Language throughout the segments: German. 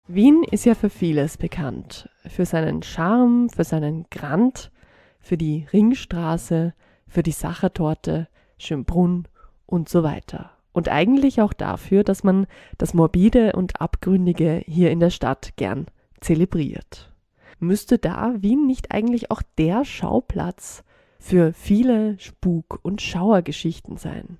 Wien ist ja für vieles bekannt. Für seinen Charme, für seinen Grand, für die Ringstraße, für die Sachertorte, Schönbrunn und so weiter. Und eigentlich auch dafür, dass man das Morbide und Abgründige hier in der Stadt gern zelebriert. Müsste da Wien nicht eigentlich auch der Schauplatz für viele Spuk- und Schauergeschichten sein?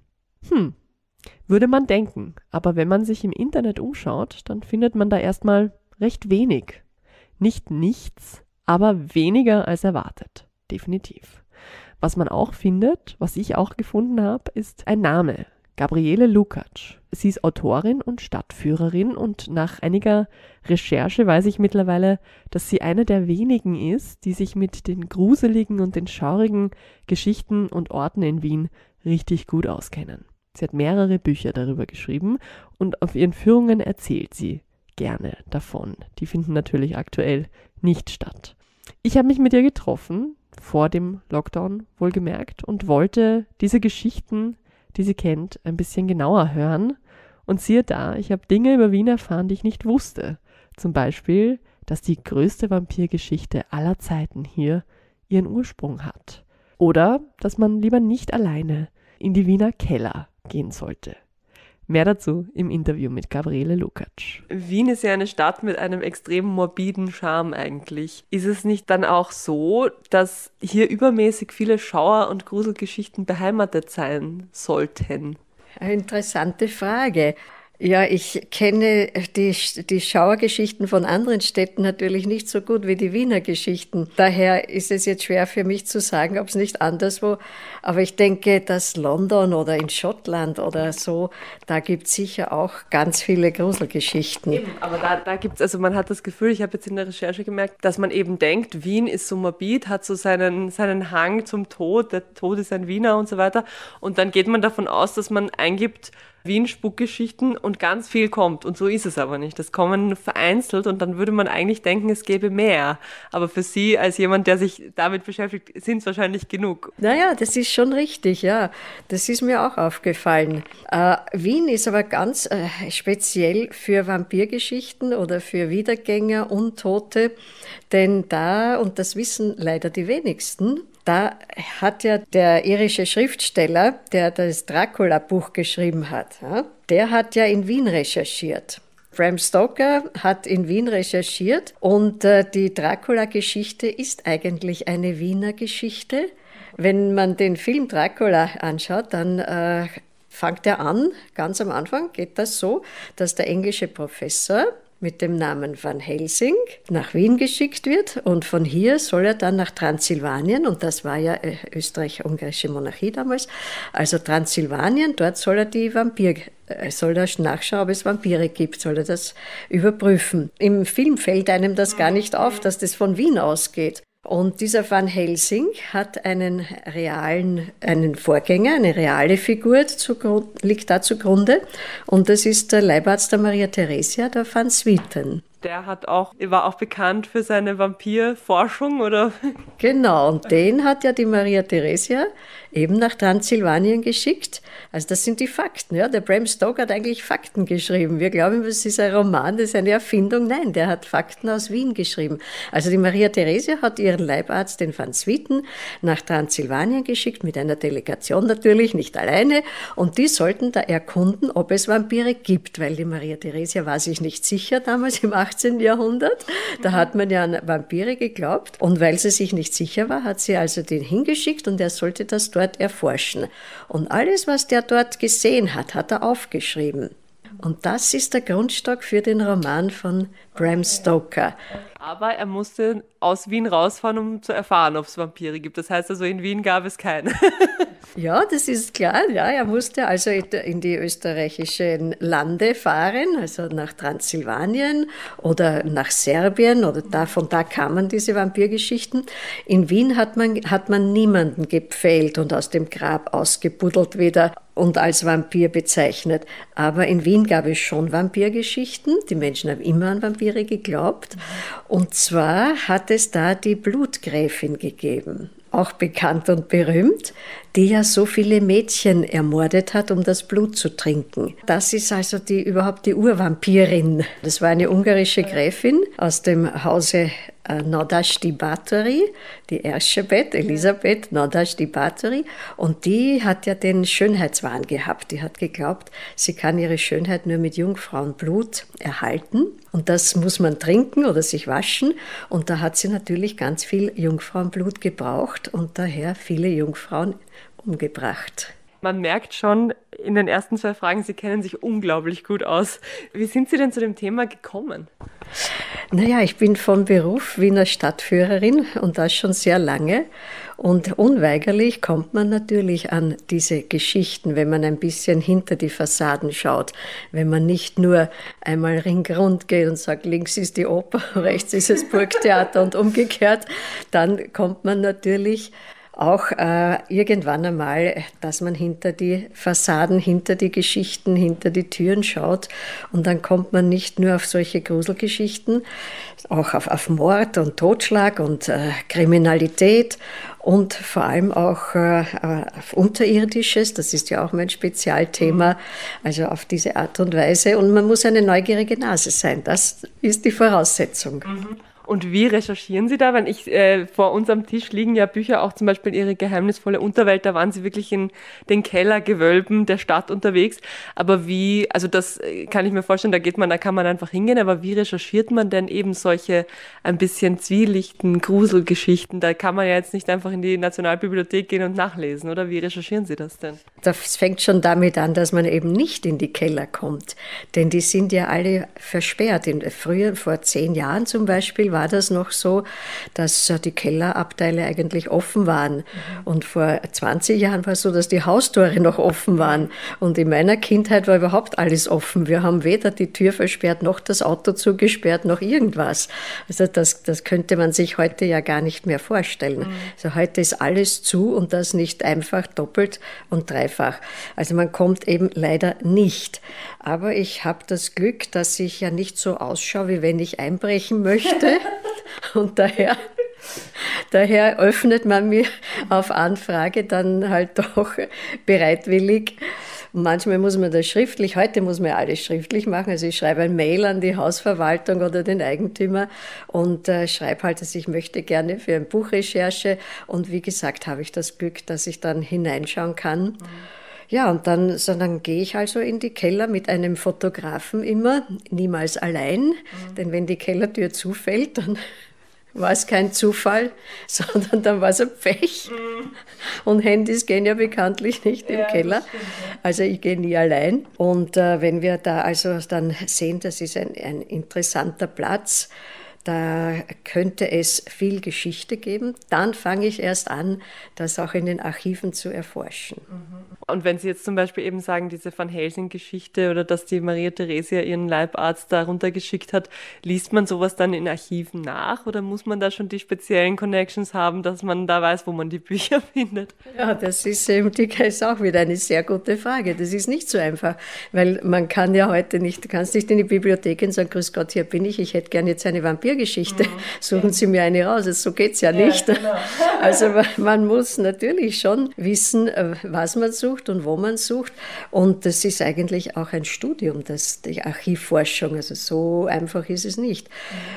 Würde man denken, aber wenn man sich im Internet umschaut, dann findet man da erstmal recht wenig. Nicht nichts, aber weniger als erwartet. Definitiv. Was man auch findet, was ich auch gefunden habe, ist ein Name. Gabriele Lukacs. Sie ist Autorin und Stadtführerin und nach einiger Recherche weiß ich mittlerweile, dass sie eine der wenigen ist, die sich mit den gruseligen und den schaurigen Geschichten und Orten in Wien richtig gut auskennen. Sie hat mehrere Bücher darüber geschrieben und auf ihren Führungen erzählt sie gerne davon. Die finden natürlich aktuell nicht statt. Ich habe mich mit ihr getroffen, vor dem Lockdown wohlgemerkt, und wollte diese Geschichten, die sie kennt, ein bisschen genauer hören. Und siehe da, ich habe Dinge über Wien erfahren, die ich nicht wusste. Zum Beispiel, dass die größte Vampirgeschichte aller Zeiten hier ihren Ursprung hat. Oder, dass man lieber nicht alleine in die Wiener Keller gehen sollte. Mehr dazu im Interview mit Gabriele Lukacs. Wien ist ja eine Stadt mit einem extrem morbiden Charme eigentlich. Ist es nicht dann auch so, dass hier übermäßig viele Schauer- und Gruselgeschichten beheimatet sein sollten? Eine interessante Frage. Ja, ich kenne die Schauergeschichten von anderen Städten natürlich nicht so gut wie die Wiener Geschichten. Daher ist es jetzt schwer für mich zu sagen, ob es nicht anderswo. Aber ich denke, dass London oder in Schottland oder so, da gibt es sicher auch ganz viele Gruselgeschichten. Eben, aber da gibt es, also man hat das Gefühl, ich habe jetzt in der Recherche gemerkt, dass man eben denkt, Wien ist so morbid, hat so seinen Hang zum Tod, der Tod ist ein Wiener und so weiter. Und dann geht man davon aus, dass man eingibt, Wien-Spukgeschichten und ganz viel kommt. Und so ist es aber nicht. Das kommen vereinzelt und dann würde man eigentlich denken, es gäbe mehr. Aber für Sie als jemand, der sich damit beschäftigt, sind es wahrscheinlich genug. Naja, das ist schon richtig, ja. Das ist mir auch aufgefallen. Wien ist aber ganz speziell für Vampirgeschichten oder für Wiedergänger, Untote, denn da, und das wissen leider die wenigsten, da hat ja der irische Schriftsteller, der das Dracula-Buch geschrieben hat, ja, der hat ja in Wien recherchiert. Bram Stoker hat in Wien recherchiert und die Dracula-Geschichte ist eigentlich eine Wiener Geschichte. Wenn man den Film Dracula anschaut, dann fängt er an, ganz am Anfang geht das so, dass der englische Professor mit dem Namen Van Helsing nach Wien geschickt wird und von hier soll er dann nach Transsilvanien, und das war ja österreich-ungarische Monarchie damals, also Transsilvanien, dort soll er nachschauen, ob es Vampire gibt, soll er das überprüfen. Im Film fällt einem das gar nicht auf, dass das von Wien ausgeht. Und dieser Van Helsing hat einen Vorgänger, eine reale Figur, liegt da zugrunde. Und das ist der Leibarzt der Maria Theresia, der Van Swieten. Der war auch bekannt für seine Vampirforschung, oder? Genau, und den hat ja die Maria Theresia eben nach Transsilvanien geschickt. Also das sind die Fakten. Ja. Der Bram Stoker hat eigentlich Fakten geschrieben. Wir glauben, das ist ein Roman, das ist eine Erfindung. Nein, der hat Fakten aus Wien geschrieben. Also die Maria Theresia hat ihren Leibarzt, den Van Swieten, nach Transsilvanien geschickt, mit einer Delegation natürlich, nicht alleine. Und die sollten da erkunden, ob es Vampire gibt, weil die Maria Theresia war sich nicht sicher damals im 18. Jahrhundert. Da hat man ja an Vampire geglaubt. Und weil sie sich nicht sicher war, hat sie also den hingeschickt und er sollte das dort erforschen. Und alles, was der dort gesehen hat, hat er aufgeschrieben. Und das ist der Grundstock für den Roman von Bram Stoker. Aber er musste aus Wien rausfahren, um zu erfahren, ob es Vampire gibt. Das heißt also, in Wien gab es keine. Ja, das ist klar. Ja, er musste also in die österreichischen Lande fahren, also nach Transsilvanien oder nach Serbien, oder von da kamen diese Vampirgeschichten. In Wien hat man niemanden gepfählt und aus dem Grab ausgebuddelt wieder und als Vampir bezeichnet. Aber in Wien gab es schon Vampirgeschichten. Die Menschen haben immer an Vampire geglaubt. Und zwar hat es da die Blutgräfin gegeben. auch bekannt und berühmt, die ja so viele Mädchen ermordet hat, um das Blut zu trinken. Das ist also überhaupt die Urvampirin. Das war eine ungarische Gräfin aus dem Hause Nádasdy Báthory, die Elisabeth Nádasdy Báthory, und die hat ja den Schönheitswahn gehabt. Die hat geglaubt, sie kann ihre Schönheit nur mit Jungfrauenblut erhalten, und das muss man trinken oder sich waschen, und da hat sie natürlich ganz viel Jungfrauenblut gebraucht und daher viele Jungfrauen umgebracht. Man merkt schon in den ersten 2 Fragen, Sie kennen sich unglaublich gut aus. Wie sind Sie denn zu dem Thema gekommen? Naja, ich bin von Beruf Wiener Stadtführerin und das schon sehr lange. Und unweigerlich kommt man natürlich an diese Geschichten, wenn man ein bisschen hinter die Fassaden schaut. Wenn man nicht nur einmal ringrund geht und sagt, links ist die Oper, rechts ist das Burgtheater und umgekehrt, dann kommt man natürlich auch irgendwann einmal, dass man hinter die Fassaden, hinter die Geschichten, hinter die Türen schaut. Und dann kommt man nicht nur auf solche Gruselgeschichten, auch auf Mord und Totschlag und Kriminalität und vor allem auch auf Unterirdisches. Das ist ja auch mein Spezialthema, also auf diese Art und Weise. Und man muss eine neugierige Nase sein. Das ist die Voraussetzung. Und wie recherchieren Sie da? Wenn vor unserem Tisch liegen ja Bücher, auch zum Beispiel Ihre geheimnisvolle Unterwelt, da waren Sie wirklich in den Kellergewölben der Stadt unterwegs. Aber also das kann ich mir vorstellen, da kann man einfach hingehen, aber wie recherchiert man denn eben solche ein bisschen zwielichten Gruselgeschichten? Da kann man ja jetzt nicht einfach in die Nationalbibliothek gehen und nachlesen, oder? Wie recherchieren Sie das denn? Das fängt schon damit an, dass man eben nicht in die Keller kommt, denn die sind ja alle versperrt. Früher, vor 10 Jahren zum Beispiel, war das noch so, dass die Kellerabteile eigentlich offen waren. Und vor 20 Jahren war es so, dass die Haustore noch offen waren. Und in meiner Kindheit war überhaupt alles offen. Wir haben weder die Tür versperrt, noch das Auto zugesperrt, noch irgendwas. Also das könnte man sich heute ja gar nicht mehr vorstellen. Also heute ist alles zu und das nicht einfach doppelt und dreifach. Also man kommt eben leider nicht. Aber ich habe das Glück, dass ich ja nicht so ausschaue, wie wenn ich einbrechen möchte. Und daher öffnet man mir auf Anfrage dann halt doch bereitwillig. Und manchmal muss man das schriftlich, heute muss man alles schriftlich machen. Also ich schreibe ein Mail an die Hausverwaltung oder den Eigentümer und schreibe halt, dass ich möchte gerne für ein Buchrecherche. Und wie gesagt, habe ich das Glück, dass ich dann hineinschauen kann. Ja, und dann gehe ich also in die Keller mit einem Fotografen immer, niemals allein, denn wenn die Kellertür zufällt, dann war es kein Zufall, sondern dann war es ein Pech. Und Handys gehen ja bekanntlich nicht im Keller. Also ich gehe nie allein. Und wenn wir da also dann sehen, das ist ein interessanter Platz, da könnte es viel Geschichte geben. Dann fange ich erst an, das auch in den Archiven zu erforschen. Und wenn Sie jetzt zum Beispiel eben sagen, diese Van Helsing-Geschichte oder dass die Maria Theresia ihren Leibarzt da runtergeschickt hat, liest man sowas dann in Archiven nach oder muss man da schon die speziellen Connections haben, dass man da weiß, wo man die Bücher findet? Ja, das ist auch wieder eine sehr gute Frage. Das ist nicht so einfach, weil man kann ja heute nicht, du kannst nicht in die Bibliothek gehen und sagen, grüß Gott, hier bin ich hätte gerne jetzt eine Vampirgeschichte, suchen Sie mir eine raus. So geht es ja nicht. Genau. Also man muss natürlich schon wissen, was man sucht und wo man sucht. Und das ist eigentlich auch ein Studium, die Archivforschung. Also so einfach ist es nicht.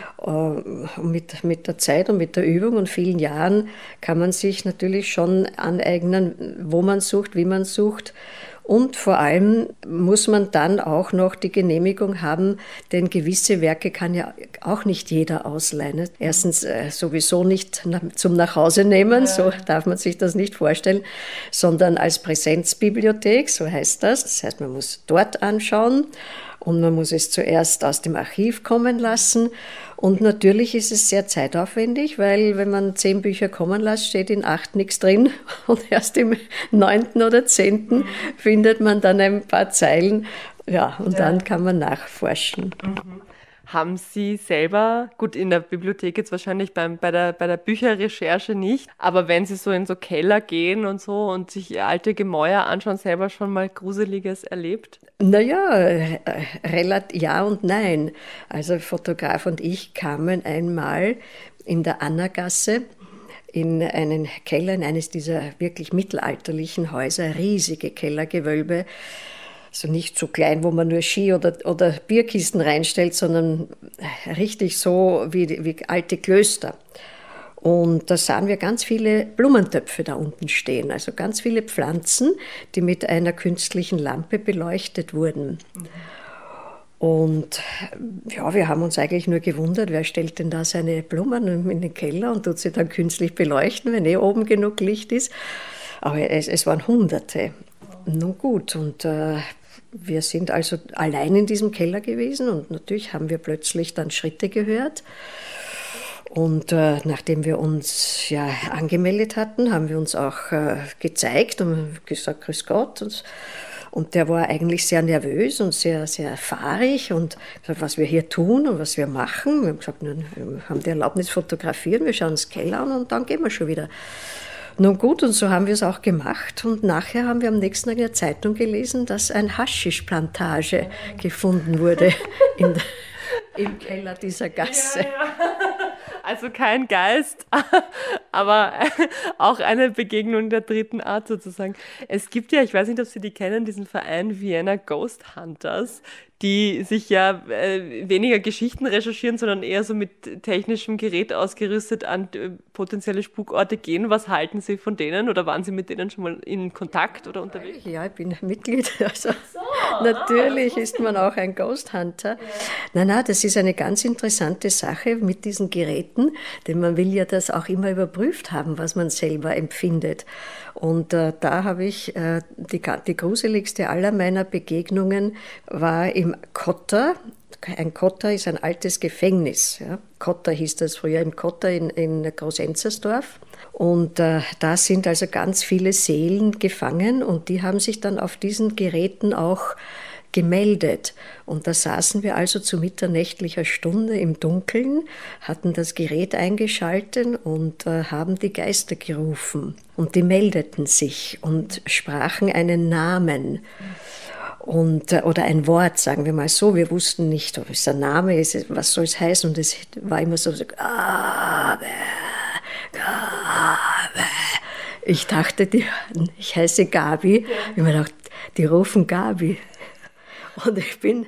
Mit der Zeit und mit der Übung und vielen Jahren kann man sich natürlich schon aneignen, wo man sucht, wie man sucht. Und vor allem muss man dann auch noch die Genehmigung haben, denn gewisse Werke kann ja auch nicht jeder ausleihen. Erstens sowieso nicht zum Nachhause nehmen, so darf man sich das nicht vorstellen, sondern als Präsenzbibliothek, so heißt das. Das heißt, man muss dort anschauen und man muss es zuerst aus dem Archiv kommen lassen. Und natürlich ist es sehr zeitaufwendig, weil wenn man 10 Bücher kommen lässt, steht in 8 nichts drin und erst im 9. oder 10. findet man dann ein paar Zeilen. Ja, und dann kann man nachforschen. Haben Sie selber, gut, in der Bibliothek jetzt wahrscheinlich bei der Bücherrecherche nicht, aber wenn Sie so in so Keller gehen und so und sich alte Gemäuer anschauen, selber schon mal Gruseliges erlebt? Naja, ja und nein. Also Fotograf und ich kamen einmal in der Annagasse in einen Keller, in eines dieser wirklich mittelalterlichen Häuser, riesige Kellergewölbe. Also nicht so klein, wo man nur Ski oder Bierkisten reinstellt, sondern richtig so wie alte Klöster. Und da sahen wir ganz viele Blumentöpfe da unten stehen, also ganz viele Pflanzen, die mit einer künstlichen Lampe beleuchtet wurden. Und ja, wir haben uns eigentlich nur gewundert, wer stellt denn da seine Blumen in den Keller und tut sie dann künstlich beleuchten, wenn oben genug Licht ist. Aber es waren Hunderte. Nun gut, und wir sind also allein in diesem Keller gewesen und natürlich haben wir plötzlich dann Schritte gehört. Und nachdem wir uns ja angemeldet hatten, haben wir uns auch gezeigt und gesagt, Grüß Gott. Und der war eigentlich sehr nervös und sehr, sehr fahrig und gesagt, was wir hier tun und was wir machen. Wir haben gesagt, wir haben die Erlaubnis fotografieren, wir schauen uns den Keller an und dann gehen wir schon wieder. Nun gut, und so haben wir es auch gemacht. Und nachher haben wir am nächsten Tag in der Zeitung gelesen, dass eine Haschischplantage gefunden wurde im Keller dieser Gasse. Ja. Also kein Geist, aber auch eine Begegnung der dritten Art sozusagen. Es gibt ja, ich weiß nicht, ob Sie die kennen, diesen Verein Vienna Ghost Hunters, die sich ja weniger Geschichten recherchieren, sondern eher so mit technischem Gerät ausgerüstet an potenzielle Spukorte gehen. Was halten Sie von denen oder waren Sie mit denen schon mal in Kontakt oder unterwegs? Ja, ich bin Mitglied. Also natürlich ist man auch ein Ghost Hunter. Ja. Nein, das ist eine ganz interessante Sache mit diesen Geräten, denn man will ja das auch immer überprüft haben, was man selber empfindet. Und da habe ich die gruseligste aller meiner Begegnungen war im Kotter. Ein Kotter ist ein altes Gefängnis. Ja. Kotter hieß das früher, im Kotter in Groß-Enzersdorf. Und da sind also ganz viele Seelen gefangen und die haben sich dann auf diesen Geräten auch gemeldet. Und da saßen wir also zu mitternächtlicher Stunde im Dunkeln, hatten das Gerät eingeschaltet und haben die Geister gerufen. Und die meldeten sich und sprachen einen Namen. Oder ein Wort, sagen wir mal so. Wir wussten nicht, ob es ein Name ist, was soll es heißen. Und es war immer so, Gabe, Gabe. Ich dachte, ich heiße Gabi. Ich habe mir gedacht, die rufen Gabi. Und ich bin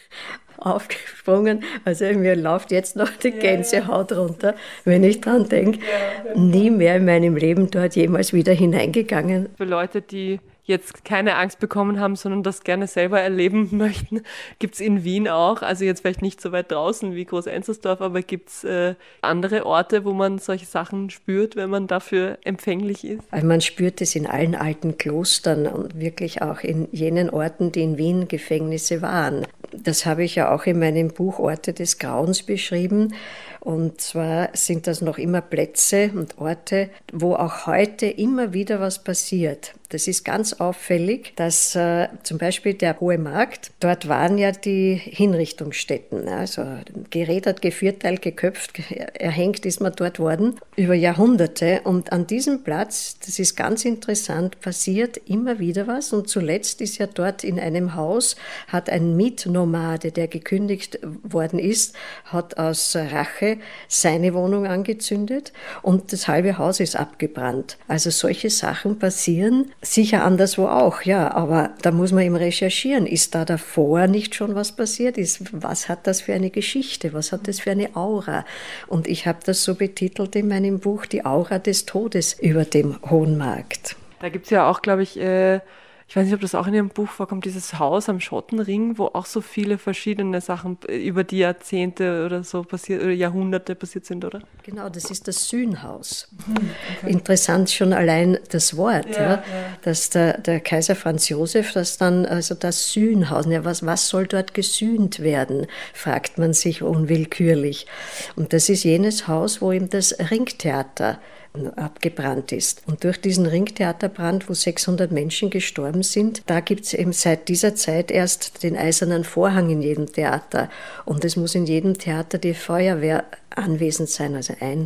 aufgesprungen, also mir läuft jetzt noch die Gänsehaut runter, wenn ich dran denke. Nie mehr in meinem Leben dort jemals wieder hineingegangen. Für Leute, die jetzt keine Angst bekommen haben, sondern das gerne selber erleben möchten, gibt es in Wien auch, also jetzt vielleicht nicht so weit draußen wie Groß-Enzersdorf, aber gibt es andere Orte, wo man solche Sachen spürt, wenn man dafür empfänglich ist? Also man spürt es in allen alten Klostern und wirklich auch in jenen Orten, die in Wien Gefängnisse waren. Das habe ich ja auch in meinem Buch Orte des Grauens beschrieben. Und zwar sind das noch immer Plätze und Orte, wo auch heute immer wieder was passiert. Das ist ganz auffällig, dass zum Beispiel der Hohe Markt, dort waren ja die Hinrichtungsstätten. Also gerädert, gevierteilt, geköpft, erhängt ist man dort worden über Jahrhunderte. Und an diesem Platz, das ist ganz interessant, passiert immer wieder was. Und zuletzt ist ja dort in einem Haus, hat ein Mietnomade, der gekündigt worden ist, hat aus Rache seine Wohnung angezündet und das halbe Haus ist abgebrannt. Also solche Sachen passieren sicher anderswo auch, ja, aber da muss man eben recherchieren. Ist da davor nicht schon was passiert? Was hat das für eine Geschichte? Was hat das für eine Aura? Und ich habe das so betitelt in meinem Buch, die Aura des Todes über dem Hohen Markt. Da gibt es ja auch, glaube ich, ich weiß nicht, ob das auch in Ihrem Buch vorkommt, dieses Haus am Schottenring, wo auch so viele verschiedene Sachen über die Jahrzehnte oder so passiert, oder Jahrhunderte passiert sind, oder? Genau, das ist das Sühnhaus. Okay. Interessant schon allein das Wort, ja. Dass der Kaiser Franz Josef, das dann, also das Sühnhaus, ja, was soll dort gesühnt werden, fragt man sich unwillkürlich. Und das ist jenes Haus, wo eben das Ringtheater abgebrannt ist. Und durch diesen Ringtheaterbrand, wo 600 Menschen gestorben sind, da gibt es eben seit dieser Zeit erst den eisernen Vorhang in jedem Theater. Und es muss in jedem Theater die Feuerwehr anwesend sein, also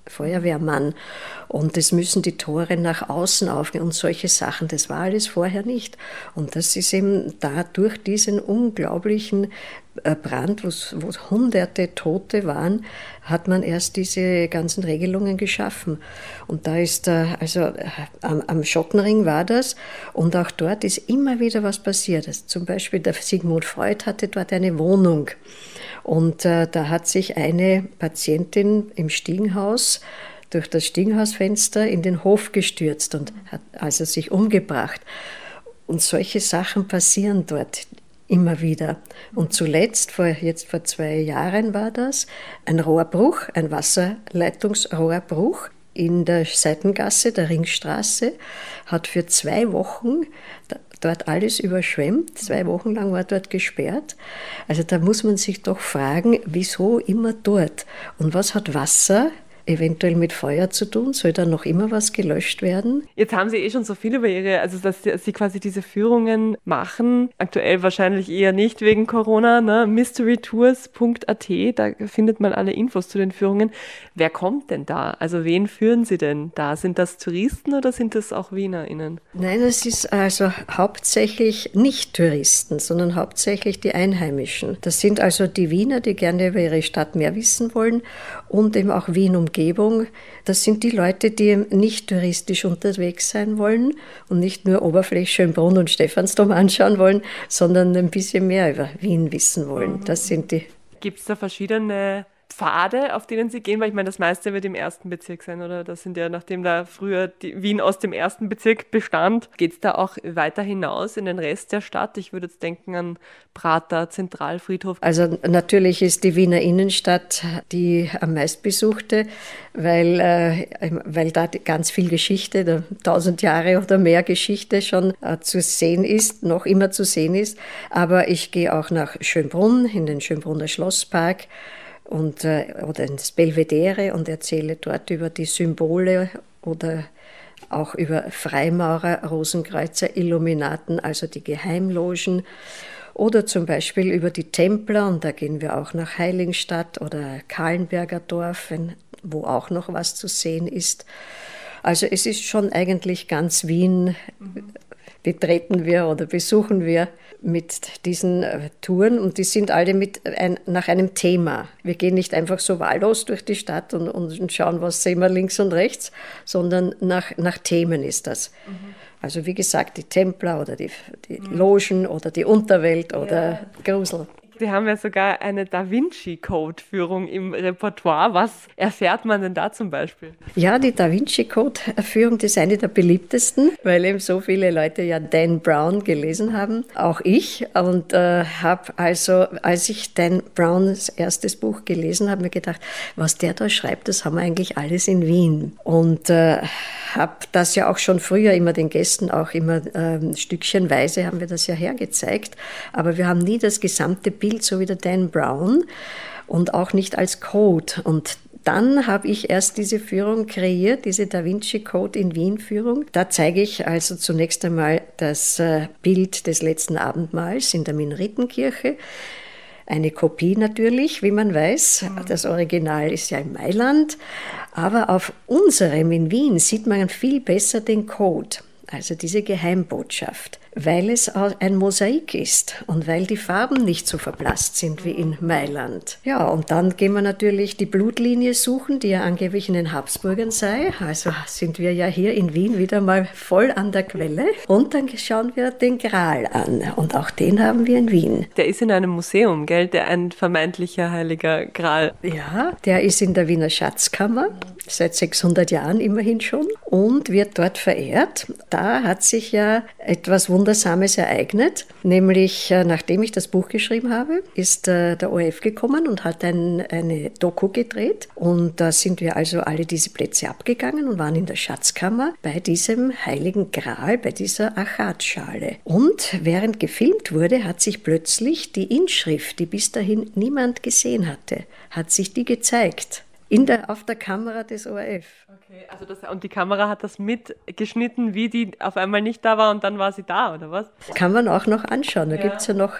Feuerwehrmann. Und es müssen die Tore nach außen aufgehen und solche Sachen. Das war alles vorher nicht. Und das ist eben da durch diesen unglaublichen Brand, wo hunderte Tote waren, hat man erst diese ganzen Regelungen geschaffen. Und da ist, am Schottenring war das, und auch dort ist immer wieder was passiert. Also zum Beispiel der Sigmund Freud hatte dort eine Wohnung. Und da hat sich eine Patientin im Stiegenhaus durch das Stiegenhausfenster in den Hof gestürzt und hat also sich umgebracht. Und solche Sachen passieren dort immer wieder. Und zuletzt, vor 2 Jahren war das, ein Rohrbruch, ein Wasserleitungsrohrbruch in der Seitengasse, der Ringstraße, hat für 2 Wochen dort alles überschwemmt. 2 Wochen lang war dort gesperrt. Also da muss man sich doch fragen, wieso immer dort? Und was hat Wasser eventuell mit Feuer zu tun? Soll da noch immer was gelöscht werden? Jetzt haben Sie schon so viel über also dass Sie quasi diese Führungen machen. Aktuell wahrscheinlich eher nicht wegen Corona, ne? mysterytours.at, da findet man alle Infos zu den Führungen. Wer kommt denn da? Also wen führen Sie denn da? Sind das Touristen oder sind das auch WienerInnen? Nein, es ist also hauptsächlich nicht Touristen, sondern hauptsächlich die Einheimischen. Das sind also die Wiener, die gerne über ihre Stadt mehr wissen wollen, und eben auch Wien-Umgebung. Das sind die Leute, die nicht touristisch unterwegs sein wollen und nicht nur Oberfläche Schönbrunn und Stephansdom anschauen wollen, sondern ein bisschen mehr über Wien wissen wollen. Das sind die. Gibt es da verschiedene Pfade, auf denen Sie gehen? Weil ich meine, das meiste wird im 1. Bezirk sein, oder? Das sind ja, nachdem da früher Wien aus dem 1. Bezirk bestand, geht es da auch weiter hinaus in den Rest der Stadt? Ich würde jetzt denken an Prater, Zentralfriedhof. Also natürlich ist die Wiener Innenstadt die am meistbesuchte, weil da ganz viel Geschichte, 1000 Jahre oder mehr Geschichte schon zu sehen ist, noch immer zu sehen ist. Aber ich gehe auch nach Schönbrunn, in den Schönbrunner Schlosspark, oder ins Belvedere, und erzähle dort über die Symbole oder auch über Freimaurer, Rosenkreuzer, Illuminaten, also die Geheimlogen, oder zum Beispiel über die Templer, und da gehen wir auch nach Heiligenstadt oder Kahlenberger Dorf, wo auch noch was zu sehen ist. Also es ist schon eigentlich ganz Wien, betreten wir oder besuchen wir mit diesen Touren, und die sind alle nach einem Thema. Wir gehen nicht einfach so wahllos durch die Stadt und schauen, was sehen wir links und rechts, sondern nach Themen ist das. Also wie gesagt, die Templer oder die Logen oder die Unterwelt oder Grusel. Sie haben ja sogar eine Da Vinci-Code-Führung im Repertoire. Was erfährt man denn da zum Beispiel? Ja, die Da Vinci-Code-Führung, das ist eine der beliebtesten, weil eben so viele Leute ja Dan Brown gelesen haben, auch ich. Und habe also, als ich Dan Browns erstes Buch gelesen habe, mir gedacht, was der da schreibt, das haben wir eigentlich alles in Wien. Und habe das ja auch schon früher immer den Gästen auch immer stückchenweise haben wir das ja hergezeigt. Aber wir haben nie das gesamte Bild, so wie der Dan Brown, und auch nicht als Code. Und dann habe ich erst diese Führung kreiert, diese Da Vinci Code in Wien Führung. Da zeige ich also zunächst einmal das Bild des letzten Abendmahls in der Minoritenkirche. Eine Kopie natürlich, wie man weiß. Das Original ist ja in Mailand. Aber auf unserem in Wien sieht man viel besser den Code, also diese Geheimbotschaft, weil es ein Mosaik ist und weil die Farben nicht so verblasst sind wie in Mailand. Ja, und dann gehen wir natürlich die Blutlinie suchen, die ja angeblich in den Habsburgern sei. Also sind wir ja hier in Wien wieder mal voll an der Quelle. Und dann schauen wir den Gral an, und auch den haben wir in Wien. Der ist in einem Museum, gell? Ein vermeintlicher heiliger Gral. Ja, der ist in der Wiener Schatzkammer, seit 600 Jahren immerhin schon, und wird dort verehrt. Da hat sich ja etwas Wundersames ereignet, nämlich nachdem ich das Buch geschrieben habe, ist der ORF gekommen und hat eine Doku gedreht, und da sind wir also alle diese Plätze abgegangen und waren in der Schatzkammer bei diesem heiligen Gral, bei dieser Achatschale. Und während gefilmt wurde, hat sich plötzlich die Inschrift, die bis dahin niemand gesehen hatte, hat sich die gezeigt. Auf der Kamera des ORF. Okay, also und die Kamera hat das mitgeschnitten, wie die auf einmal nicht da war und dann war sie da, oder was? Kann man auch noch anschauen. Da gibt es ja noch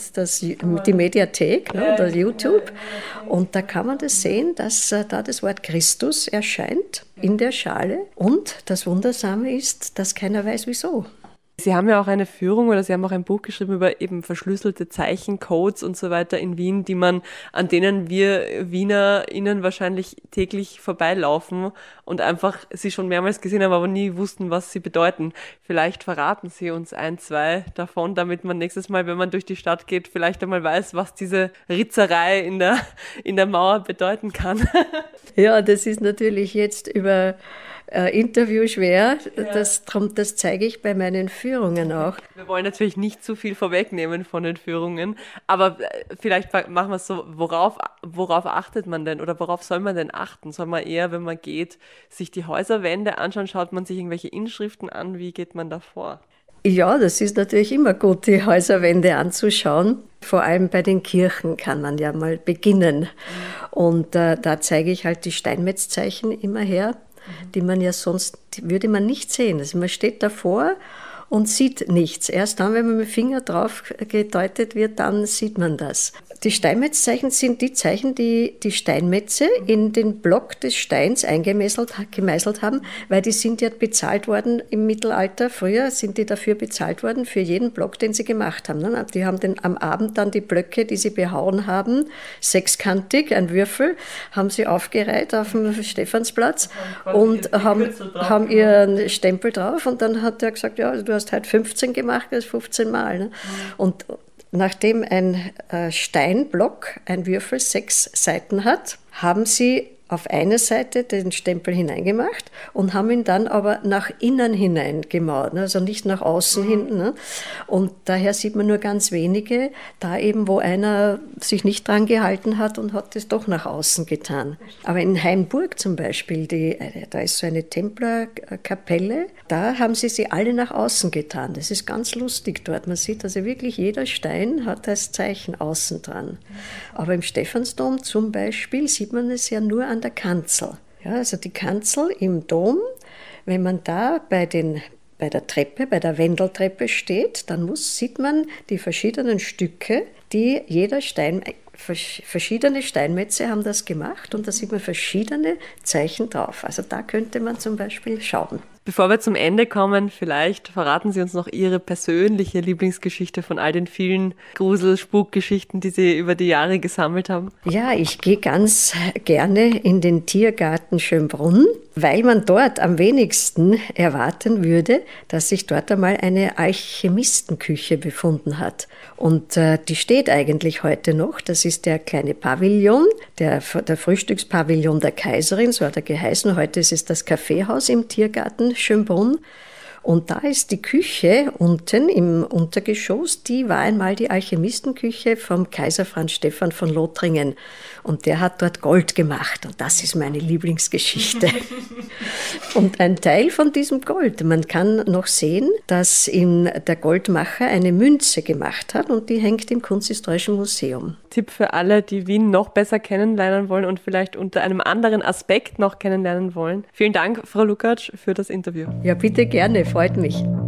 die Mediathek, ne, oder YouTube. Und da kann man das sehen, dass da das Wort Christus erscheint in der Schale. Und das Wundersame ist, dass keiner weiß, wieso. Sie haben ja auch eine Führung oder Sie haben auch ein Buch geschrieben über eben verschlüsselte Zeichencodes und so weiter in Wien, an denen wir WienerInnen wahrscheinlich täglich vorbeilaufen und einfach sie schon mehrmals gesehen haben, aber nie wussten, was sie bedeuten. Vielleicht verraten Sie uns ein, zwei davon, damit man nächstes Mal, wenn man durch die Stadt geht, vielleicht einmal weiß, was diese Ritzerei in der Mauer bedeuten kann. Ja, das ist natürlich jetzt über Interview schwer. Ja. Das zeige ich bei meinen Führungen auch. Wir wollen natürlich nicht zu viel vorwegnehmen von den Führungen, aber vielleicht machen wir es so, worauf achtet man denn oder worauf soll man denn achten? Soll man eher, wenn man geht, sich die Häuserwände anschauen, schaut man sich irgendwelche Inschriften an, wie geht man da vor? Ja, das ist natürlich immer gut, die Häuserwände anzuschauen. Vor allem bei den Kirchen kann man ja mal beginnen. Und da zeige ich halt die Steinmetzzeichen immer her, die man ja sonst, würde man nicht sehen. Also man steht davor und sieht nichts. Erst dann, wenn man mit dem Finger drauf gedeutet wird, dann sieht man das. Die Steinmetzzeichen sind die Zeichen, die die Steinmetze in den Block des Steins gemeißelt haben, weil die sind ja bezahlt worden im Mittelalter. Früher sind die dafür bezahlt worden, für jeden Block, den sie gemacht haben. Die haben am Abend dann die Blöcke, die sie behauen haben, sechskantig, ein Würfel, haben sie aufgereiht auf dem Stephansplatz und haben ihren Stempel drauf. Und dann hat er gesagt, ja, du hast heute 15 gemacht, das 15 Mal. Ne? Und nachdem ein Steinblock, ein Würfel, 6 Seiten hat, haben sie auf eine Seite den Stempel hineingemacht und haben ihn dann aber nach innen hinein gemauert, also nicht nach außen hinten. Ne? Und daher sieht man nur ganz wenige, da eben, wo einer sich nicht dran gehalten hat und hat es doch nach außen getan. Aber in Hainburg zum Beispiel, da ist so eine Templerkapelle, da haben sie alle nach außen getan. Das ist ganz lustig dort. Man sieht also wirklich, jeder Stein hat das Zeichen außen dran. Aber im Stephansdom zum Beispiel sieht man es ja nur an der Kanzel. Ja, also die Kanzel im Dom, wenn man da bei der Treppe, bei der Wendeltreppe steht, dann sieht man die verschiedenen Stücke, die verschiedene Steinmetze haben das gemacht und da sieht man verschiedene Zeichen drauf. Also da könnte man zum Beispiel schauen. Bevor wir zum Ende kommen, vielleicht verraten Sie uns noch Ihre persönliche Lieblingsgeschichte von all den vielen Grusel-Spukgeschichten, die Sie über die Jahre gesammelt haben. Ja, ich gehe ganz gerne in den Tiergarten Schönbrunn, weil man dort am wenigsten erwarten würde, dass sich dort einmal eine Alchemistenküche befunden hat. Und die steht eigentlich heute noch. Das ist der kleine Pavillon, der Frühstückspavillon der Kaiserin, so hat er geheißen. Heute ist es das Kaffeehaus im Tiergarten Schönbrunn. Und da ist die Küche unten im Untergeschoss, die war einmal die Alchemistenküche vom Kaiser Franz Stephan von Lothringen. Und der hat dort Gold gemacht. Und das ist meine Lieblingsgeschichte. Und ein Teil von diesem Gold, man kann noch sehen, dass der Goldmacher eine Münze gemacht hat und die hängt im Kunsthistorischen Museum. Tipp für alle, die Wien noch besser kennenlernen wollen und vielleicht unter einem anderen Aspekt noch kennenlernen wollen. Vielen Dank, Frau Lukacs, für das Interview. Ja, bitte gerne, freut mich.